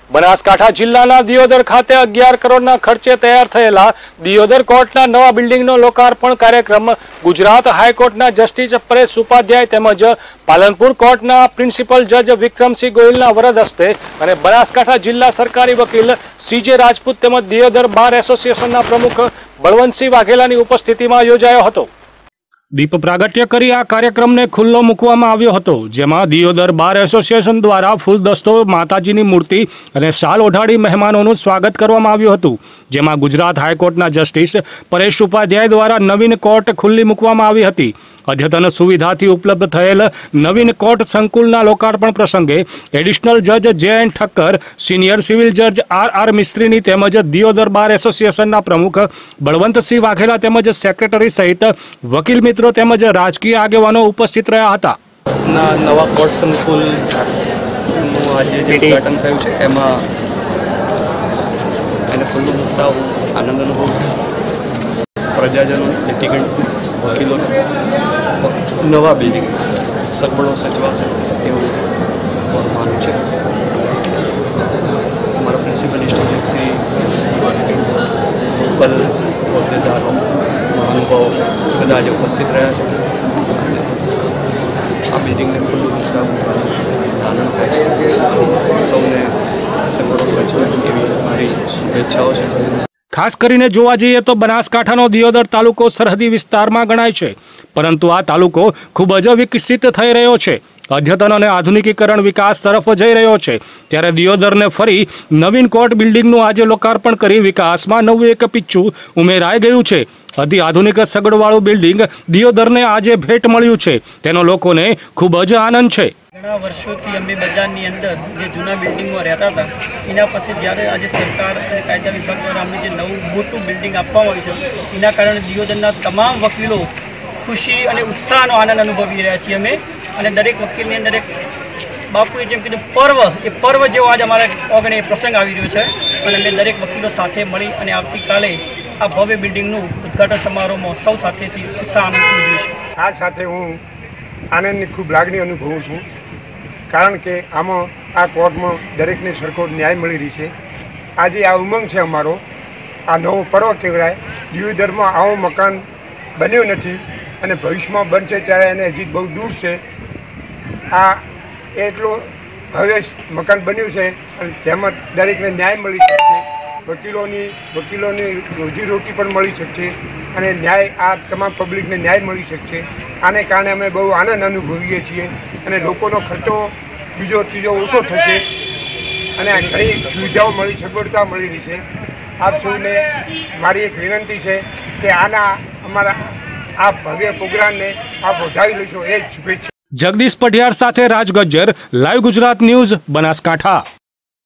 બનાસકાંઠા જિલ્લાના દિયોદર ખાતે 11 કરોડના ખર્ચે તૈયાર થયેલા દિયોદર કોર્ટના નવા બિલ્ડિંગનો લોકાર્પણ કાર્યક્રમ ગુજરાત હાઈકોર્ટના જસ્ટિસ પરેશ ઉપાધ્યાય તેમજ પાલનપુર કોર્ટના પ્રિન્સિપલ જજ વિક્રમસિંહ ગોહિલના વરદ હસ્તે અને બનાસકાંઠા જિલ્લા સરકારી વકીલ સીજે રાજપૂત તેમજ દિયોદર બાર એસોસિએશનના પ્રમુખ બળવંતસિંહ વાઘેલાની ઉપસ્થિતિમાં યોજાયો હતો। દીપ પ્રાગટ્ય કરી આ કાર્યક્રમને ખુલ્લો મૂકવામાં આવ્યો હતો, જેમાં દિયોદર બાર એસોસિએશન દ્વારા ફૂલદસ્તો, માતાજીની મૂર્તિ અને શાલ ઓઢાડી મહેમાનોનું સ્વાગત કરવામાં આવ્યું હતું, જેમાં ગુજરાત હાઈકોર્ટના જસ્ટિસ પરેશ ઉપાધ્યાય દ્વારા નવીન કોર્ટ ખુલ્લી મૂકવામાં આવી હતી। અદ્યતન સુવિધાથી ઉપલબ્ધ થયેલ નવીન કોર્ટ સંકુલના લોકાર્પણ પ્રસંગે એડિશનલ જજ જે.એન. ઠક્કર, સિનિયર સિવિલ જજ આર મિસ્ત્રીની તેમજ દિયોદર બાર એસોસિએશનના પ્રમુખ બળવંતસિંહ વાઘેલા તેમજ સેક્રેટરી સહિત વકીલ મિત્રો તેમજ રાજકીય આગેવાનો ઉપસ્થિત રહ્યા હતા। નવા કોર્ટ સંકુલનું આજે જે ઉદ્ઘાટન થયું છે એમાં એને ખુલ્લું મૂકતા હું આનંદ અનુભવું છું। પ્રજાજનો, લિટિગન્ટ્સને, વકીલોને નવા બિલ્ડિંગ સગવડો સચવાશે એવું માનું છે। અમારા પ્રિન્સિપલ ડિસ્ટ્રિક્ટ શ્રી લોકલ હોદ્દેદારો, મહાનુભાવો બધા આજે ઉપસ્થિત રહ્યા છે। આ બિલ્ડિંગને ખુલ્લું મૂકતા આનંદ થાય છે। સૌને સગવડો સચવાય એવી મારી શુભેચ્છાઓ છે। ખાસ કરીને જોવા જઈએ તો બનાસકાંઠાનો દિયોદર તાલુકો સરહદી વિસ્તારમાં ગણાય છે, પરંતુ આ તાલુકો ખૂબ જ વિકસિત થઈ રહ્યો છે। અદ્યતન અને આધુનિકીકરણ વિકાસ તરફ જઈ રહ્યો છે, ત્યારે દિયોદરને ફરી નવીન કોર્ટ બિલ્ડિંગનું આજે લોકાર્પણ કરી વિકાસમાં નવું એક પીછું ઉમેરાઈ ગયું છે। અતિ આધુનિક સગવડવાળું બિલ્ડિંગ દિયોદરને આજે ભેટ મળ્યું છે, તેનો લોકોને ખૂબ જ આનંદ છે। ઘણા વર્ષોથી અમે બજારની અંદર જે જૂના બિલ્ડિંગમાં રહેતા હતા એના પછી જ્યારે આજે સરકાર અને કાયદા વિભાગ દ્વારા અમને જે નવું મોટું બિલ્ડિંગ આપવામાં આવ્યું છે એના કારણે દિયોદરના તમામ વકીલો ખુશી અને ઉત્સાહનો આનંદ અનુભવી રહ્યા છીએ અમે। અને દરેક વકીલની અંદર એક બાપુએ જેમ કીધું પર્વ જેવો આજે અમારા ઓગણે પ્રસંગ આવી રહ્યો છે અને અમે દરેક વકીલો સાથે મળી અને આવતીકાલે આ ભવ્ય બિલ્ડિંગનું ઉદ્ઘાટન સમારોહમાં સૌ સાથેથી ઉત્સાહ આનંદથી ઉજવીશું। આ સાથે હું આનંદની ખૂબ લાગણી અનુભવું છું, કારણ કે આમાં આ કોર્ટમાં દરેકને સરખો ન્યાય મળી રહી છે। આજે આ ઉમંગ છે અમારો, આ નવો પર્વ કહેવાય। દિયોદરમાં આવો મકાન બન્યો નથી અને ભવિષ્યમાં બનશે ત્યારે એને હજી બહુ દૂર છે। આ એટલું ભવ્ય મકાન બન્યું છે અને તેમાં દરેકને ન્યાય મળી શકશે, વકીલોની રોજીરોટી પણ મળી શકશે અને ન્યાય આ તમામ પબ્લિકને ન્યાય મળી શકશે। આને કારણે અમે બહુ આનંદ અનુભવીએ છીએ અને લોકોનો ખર્ચો બીજો ત્રીજો ઓછો થશે અને ઘણી સુવિધાઓ મળી, સગવડતા મળી રહી છે। આપ સૌને મારી એક વિનંતી છે કે અમારા આ ભવ્ય પ્રોગ્રામને આપ વધારી લેશો એ જ શુભેચ્છા। જગદીશ પઢિયાર સાથે રાજ ગજ્જર, લાઈવ ગુજરાત ન્યૂઝ, બનાસકાંઠા।